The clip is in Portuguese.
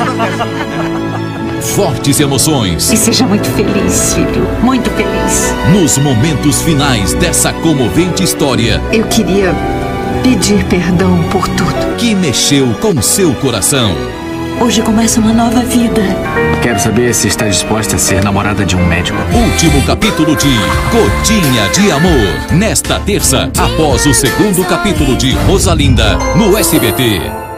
Fortes emoções. E seja muito feliz, filho. Muito feliz. Nos momentos finais dessa comovente história. Eu queria pedir perdão por tudo. Que mexeu com seu coração. Hoje começa uma nova vida. Quero saber se está disposta a ser namorada de um médico. Último capítulo de Gotinha de Amor. Nesta terça, após o segundo capítulo de Rosalinda, no SBT.